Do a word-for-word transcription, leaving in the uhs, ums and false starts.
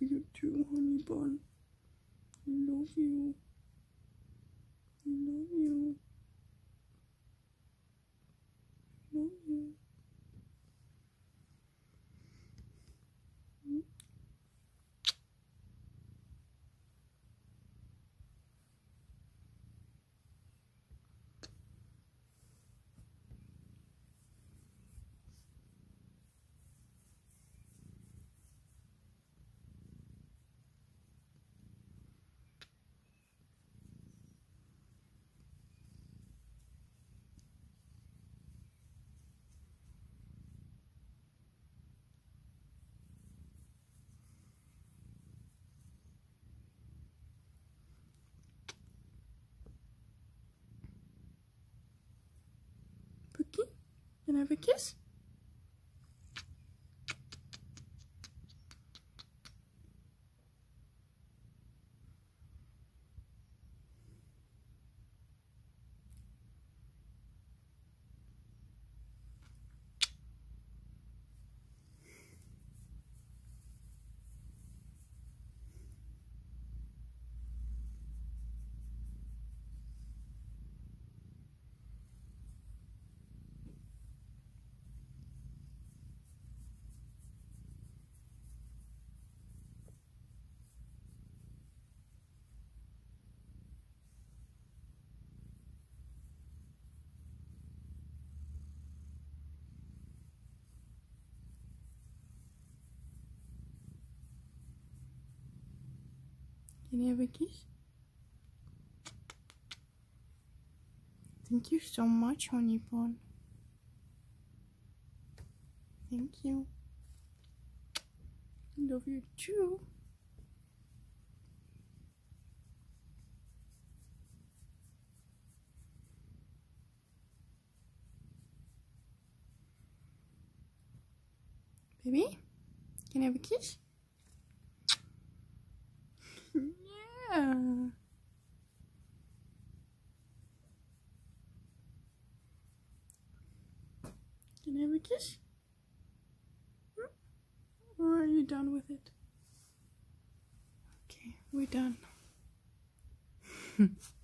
you too, honey bun. I love you. I love you. I love you. Pookie, can I have a kiss? Can you have a kiss? Thank you so much, honey bun. Thank you. I love you too. Baby, can I have a kiss? Yeah. Can I have a kiss? Or are you done with it? Okay, we're done.